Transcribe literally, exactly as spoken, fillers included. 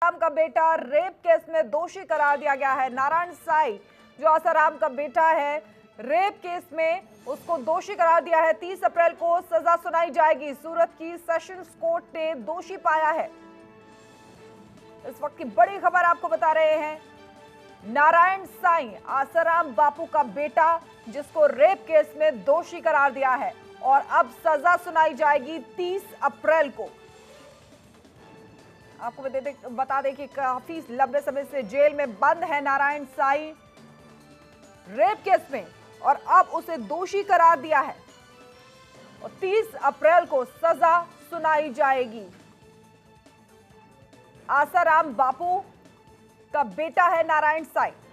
आसाराम का बेटा rape case में दोषी करार दिया गया है। नारायण साईं जो आसाराम का बेटा है, रेप केस में उसको दोषी करार दिया है। तीस अप्रैल को सजा सुनाई जाएगी। सूरत की सेशंस कोर्ट ने दोषी पाया है। इस वक्त की बड़ी खबर आपको बता रहे हैं। नारायण साईं आसाराम बापू का बेटा, जिसको रेप केस में दोषी करार दिया है और अब सजा सुनाई जाएगी तीस अप्रैल को। आपको बता दें कि काफी लंबे समय से जेल में बंद है नारायण साईं रेप केस में, और अब उसे दोषी करार दिया है और तीस अप्रैल को सजा सुनाई जाएगी। आसाराम बापू का बेटा है नारायण साईं।